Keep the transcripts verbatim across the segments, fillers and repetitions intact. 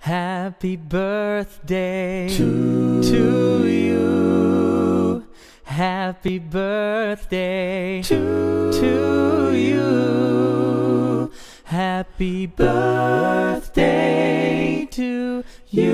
Happy birthday to, to you. Happy birthday to, to you. Happy birthday to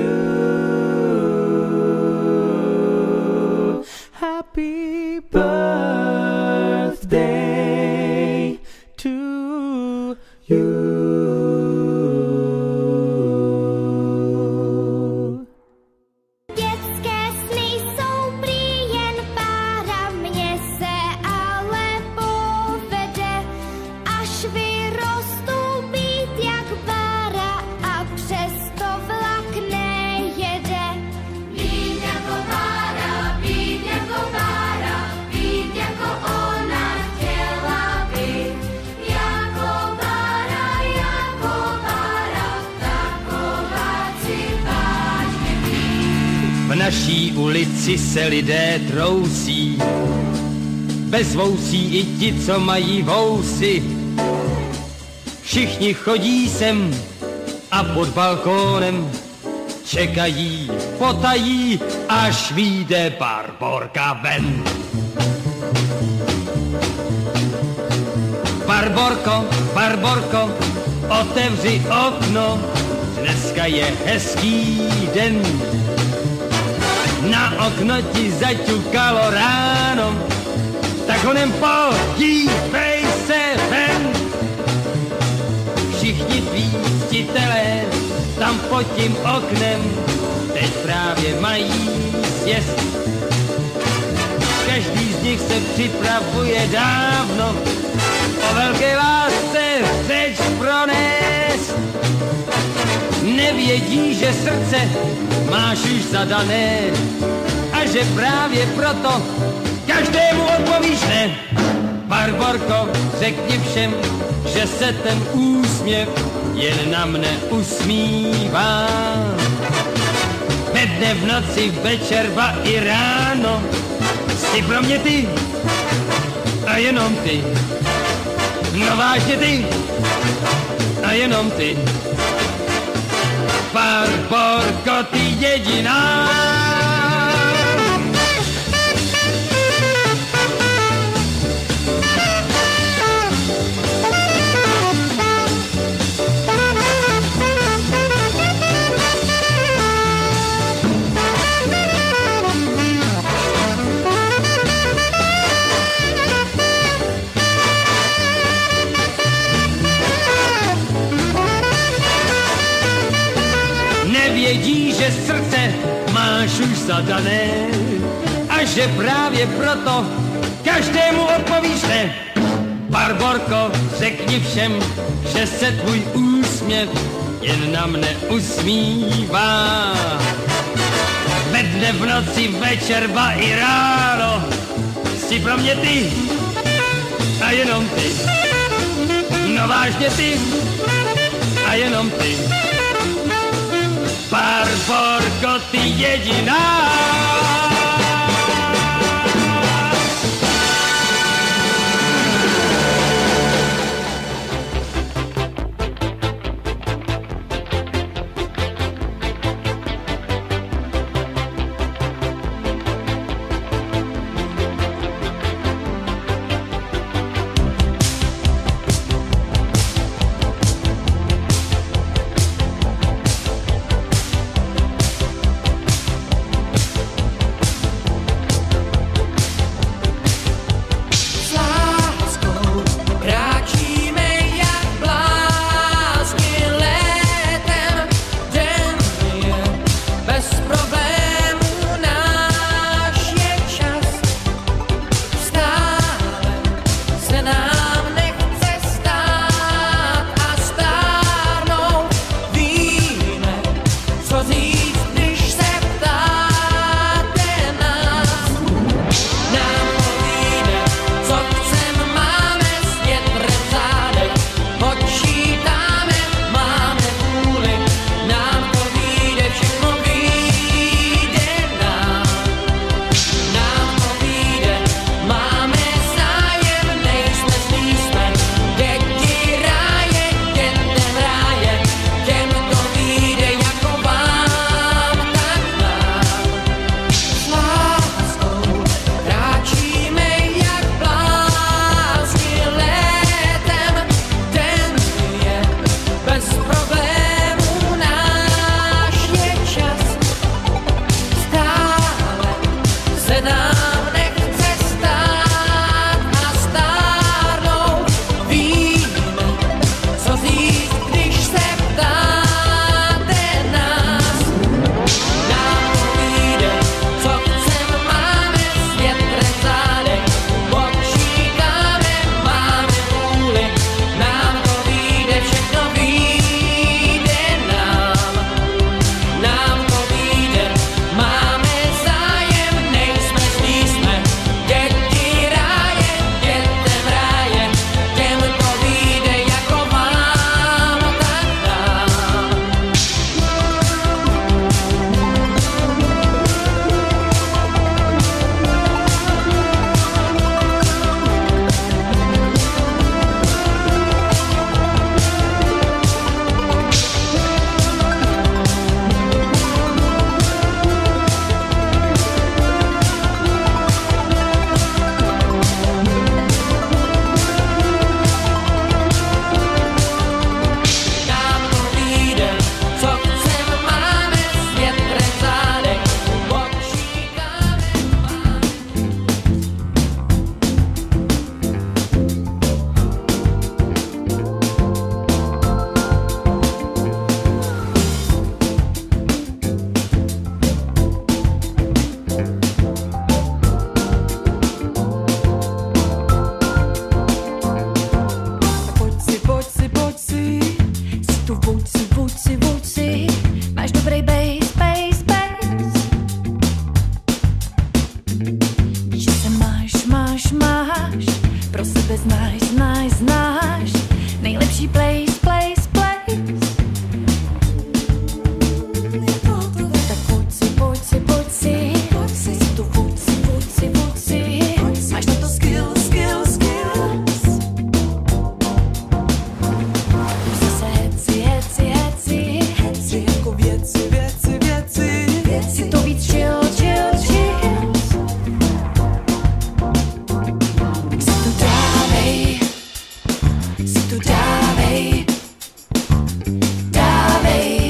you. Happy birthday to you. V naší ulici se lidé trousí, bez vousí i ti, co mají vousy. Všichni chodí sem a pod balkónem čekají, potají, až vyjde Barborka ven. Barborko, Barborko, otevři okno, dneska je hezký den. Na okno ti zaťukalo ráno, tak honem podívej se ven. Všichni tví ctitelé tam pod tím oknem teď právě mají sjest. Každý z nich se připravuje dávno o velké lásce řeč pronést. Nevědí, že srdce máš už zadané a že právě proto každému odpovíš ne. Barborko, řekni všem, že se ten úsměv jen na mne usmívá. Ve dne, v noci, večer, ba i ráno jsi pro mě ty a jenom ty. No vážně ty a jenom ty. Barborko, ty jediná. Vědí, že srdce máš už zadané a že právě proto každému odpovíš ne. Barborko, řekni všem, že se tvůj úsměv jen na mne usmívá. Ve dne, v noci, večer, ba i ráno jsi pro mě ty a jenom ty. No vážně ty a jenom ty. Barborko, ty jediná. Znáš dobrý bass, bass, bass. Že se máš, máš, máš, pro sebe znáš, znáš, znáš nejlepší place, place, place. Tak pojď si, pojď si, pojď si, jsi tu vůdci, vůdci, vůdci. Máš na to skill, skill, skills. Zase heci, heci, heci, heci jako věci, věci, věci, věci. Je to víc chill, chill, chills. Tak si tu dávej, si tu dávej, dávej.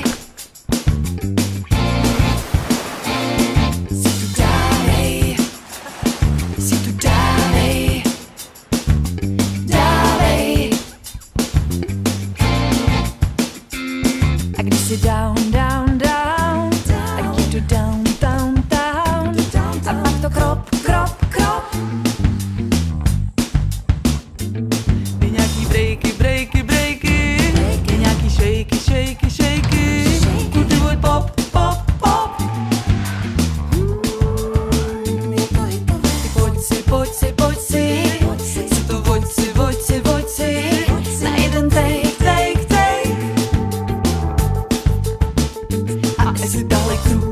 Si tu dávej, si tu dávej, dávej. A když jsi down, down, down, tak je to down, down, down. A pak to krop, krop, krop. Dej nějaký breaky, breaky, breaky. Dej nějaký shaky, shaky, shaky. Kultivuj pop, pop, pop. Ty pojď si, pojď si, pojď si, si to vojď si, vojď si, vojď si, na jeden take, take, take. A jestli dále kruh,